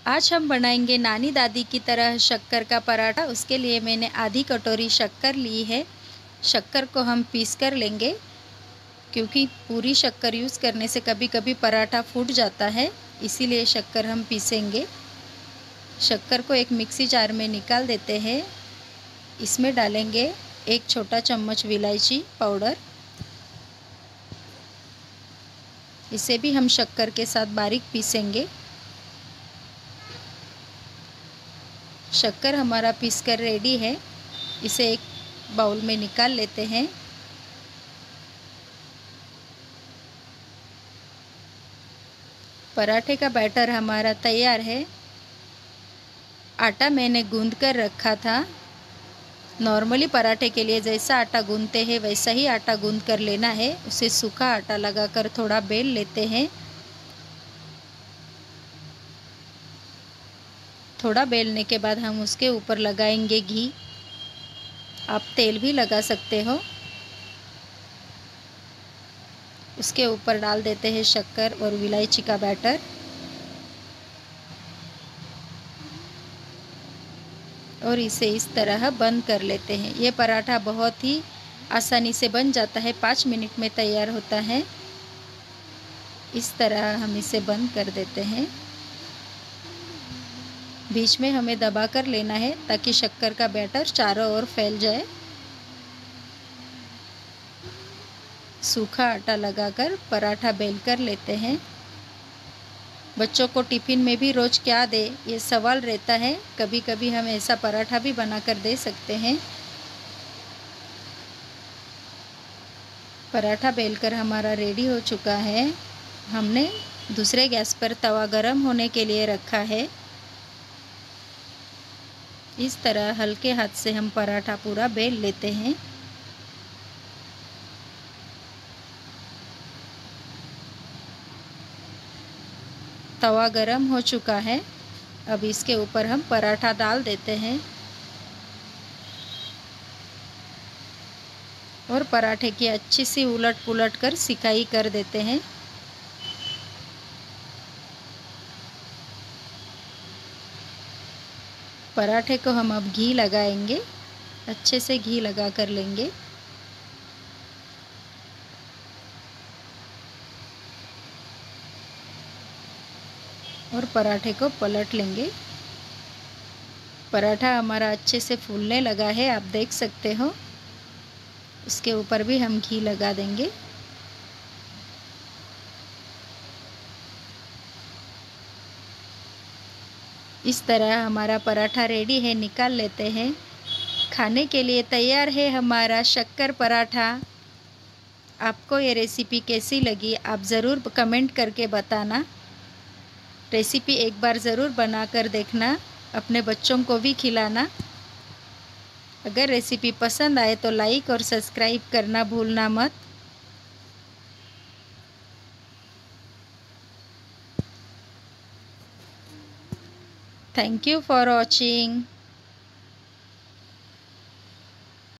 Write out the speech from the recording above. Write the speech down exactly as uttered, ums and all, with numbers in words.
आज हम बनाएंगे नानी दादी की तरह शक्कर का पराठा। उसके लिए मैंने आधी कटोरी शक्कर ली है। शक्कर को हम पीस कर लेंगे, क्योंकि पूरी शक्कर यूज़ करने से कभी कभी पराठा फूट जाता है, इसीलिए शक्कर हम पीसेंगे। शक्कर को एक मिक्सी जार में निकाल देते हैं। इसमें डालेंगे एक छोटा चम्मच इलायची पाउडर। इसे भी हम शक्कर के साथ बारीक पीसेंगे। शक्कर हमारा पीसकर रेडी है। इसे एक बाउल में निकाल लेते हैं। पराठे का बैटर हमारा तैयार है। आटा मैंने गूंद कर रखा था। नॉर्मली पराठे के लिए जैसा आटा गूंदते हैं वैसा ही आटा गूंद कर लेना है। उसे सूखा आटा लगाकर थोड़ा बेल लेते हैं। थोड़ा बेलने के बाद हम उसके ऊपर लगाएंगे घी। आप तेल भी लगा सकते हो। उसके ऊपर डाल देते हैं शक्कर और इलायची का बैटर। और इसे इस तरह बंद कर लेते हैं। ये पराठा बहुत ही आसानी से बन जाता है, पाँच मिनट में तैयार होता है। इस तरह हम इसे बंद कर देते हैं। बीच में हमें दबा कर लेना है ताकि शक्कर का बैटर चारों ओर फैल जाए। सूखा आटा लगाकर पराठा बेल कर लेते हैं। बच्चों को टिफ़िन में भी रोज़ क्या दे, ये सवाल रहता है। कभी कभी हम ऐसा पराठा भी बनाकर दे सकते हैं। पराठा बेलकर हमारा रेडी हो चुका है। हमने दूसरे गैस पर तवा गरम होने के लिए रखा है। इस तरह हल्के हाथ से हम पराठा पूरा बेल लेते हैं। तवा गरम हो चुका है। अब इसके ऊपर हम पराठा डाल देते हैं और पराठे की अच्छी सी उलट पुलट कर सिकाई कर देते हैं। पराठे को हम अब घी लगाएंगे। अच्छे से घी लगा कर लेंगे। और पराठे को पलट लेंगे। पराठा हमारा अच्छे से फूलने लगा है, आप देख सकते हो। उसके ऊपर भी हम घी लगा देंगे। इस तरह हमारा पराठा रेडी है, निकाल लेते हैं। खाने के लिए तैयार है हमारा शक्कर पराठा। आपको ये रेसिपी कैसी लगी आप ज़रूर कमेंट करके बताना। रेसिपी एक बार ज़रूर बनाकर देखना, अपने बच्चों को भी खिलाना। अगर रेसिपी पसंद आए तो लाइक और सब्सक्राइब करना भूलना मत। Thank you for watching.